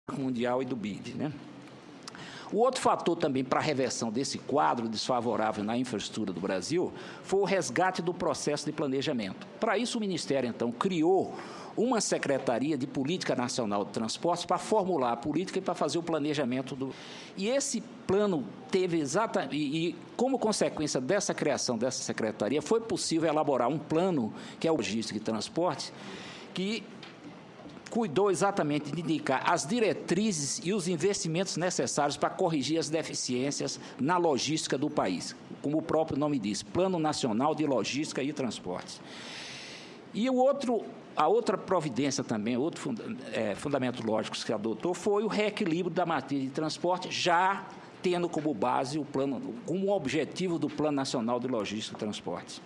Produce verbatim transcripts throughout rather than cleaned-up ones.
Mundial e do B I D, né? O outro fator também para a reversão desse quadro desfavorável na infraestrutura do Brasil foi o resgate do processo de planejamento. Para isso, o Ministério, então, criou uma Secretaria de Política Nacional de Transportes para formular a política e para fazer o planejamento do... E esse plano teve exatamente... E, e, como consequência dessa criação dessa secretaria, foi possível elaborar um plano, que é o Logística e Transporte, que cuidou exatamente de indicar as diretrizes e os investimentos necessários para corrigir as deficiências na logística do país, como o próprio nome diz, Plano Nacional de Logística e Transportes. E o outro, a outra providência também, outro funda, é, fundamento lógico que se adotou foi o reequilíbrio da matriz de transporte, já tendo como base o plano, como objetivo do Plano Nacional de Logística e Transportes.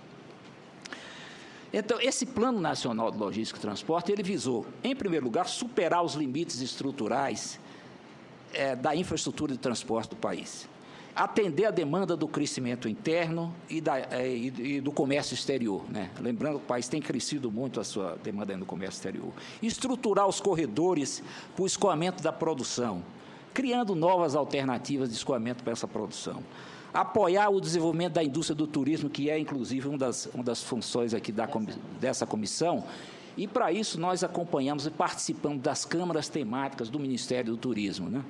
Então, esse Plano Nacional de Logística e Transporte, ele visou, em primeiro lugar, superar os limites estruturais é, da infraestrutura de transporte do país, atender a demanda do crescimento interno e, da, é, e, e do comércio exterior, né? Lembrando que o país tem crescido muito a sua demanda no comércio exterior. Estruturar os corredores para o escoamento da produção, criando novas alternativas de escoamento para essa produção. Apoiar o desenvolvimento da indústria do turismo, que é, inclusive, uma das, uma das funções aqui da, dessa comissão, e, para isso, nós acompanhamos e participamos das câmaras temáticas do Ministério do Turismo, né?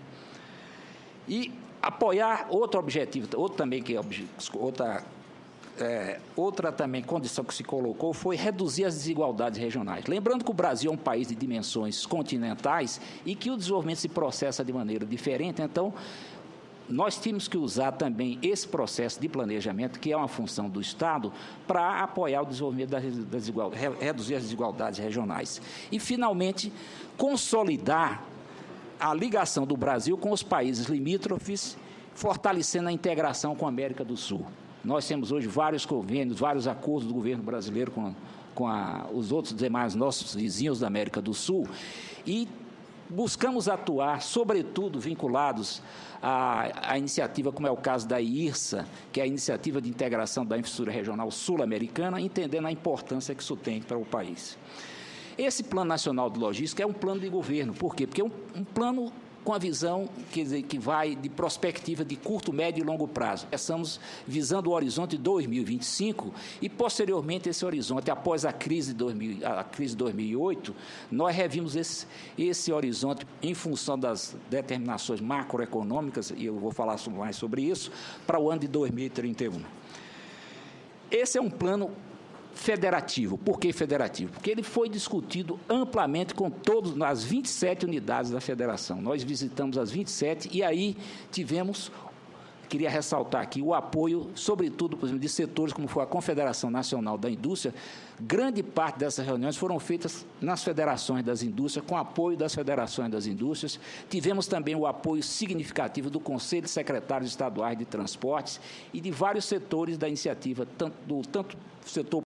E apoiar outro objetivo, outro também que é outra, é, outra também condição que se colocou foi reduzir as desigualdades regionais. Lembrando que o Brasil é um país de dimensões continentais e que o desenvolvimento se processa de maneira diferente, então nós tínhamos que usar também esse processo de planejamento, que é uma função do Estado, para apoiar o desenvolvimento das desigualdades, reduzir as desigualdades regionais. E, finalmente, consolidar a ligação do Brasil com os países limítrofes, fortalecendo a integração com a América do Sul. Nós temos hoje vários convênios, vários acordos do governo brasileiro com, com a, os outros demais nossos vizinhos da América do Sul, e buscamos atuar, sobretudo, vinculados à, à iniciativa, como é o caso da I I R S A, que é a Iniciativa de Integração da Infraestrutura Regional Sul-Americana, entendendo a importância que isso tem para o país. Esse Plano Nacional de Logística é um plano de governo. Por quê? Porque é um, um plano com a visão, quer dizer, que vai de perspectiva de curto, médio e longo prazo. Estamos visando o horizonte de dois mil e vinte e cinco e, posteriormente, esse horizonte, após a crise de, dois mil, a crise de dois mil e oito, nós revimos esse, esse horizonte em função das determinações macroeconômicas, e eu vou falar mais sobre isso, para o ano de dois mil e trinta e um. Esse é um plano federativo. Por que federativo? Porque ele foi discutido amplamente com todas as vinte e sete unidades da federação. Nós visitamos as vinte e sete e aí tivemos, queria ressaltar aqui, o apoio, sobretudo, por exemplo, de setores como foi a Confederação Nacional da Indústria. Grande parte dessas reuniões foram feitas nas federações das indústrias, com apoio das federações das indústrias. Tivemos também o apoio significativo do Conselho de Secretários Estaduais de Transportes e de vários setores da iniciativa, tanto do tanto setor